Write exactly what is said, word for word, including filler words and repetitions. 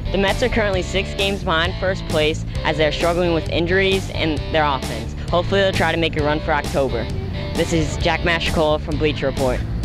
The Mets are currently six games behind first place as they're struggling with injuries and their offense. Hopefully they'll try to make a run for October. This is Jack Mastrocola from Bleacher Report.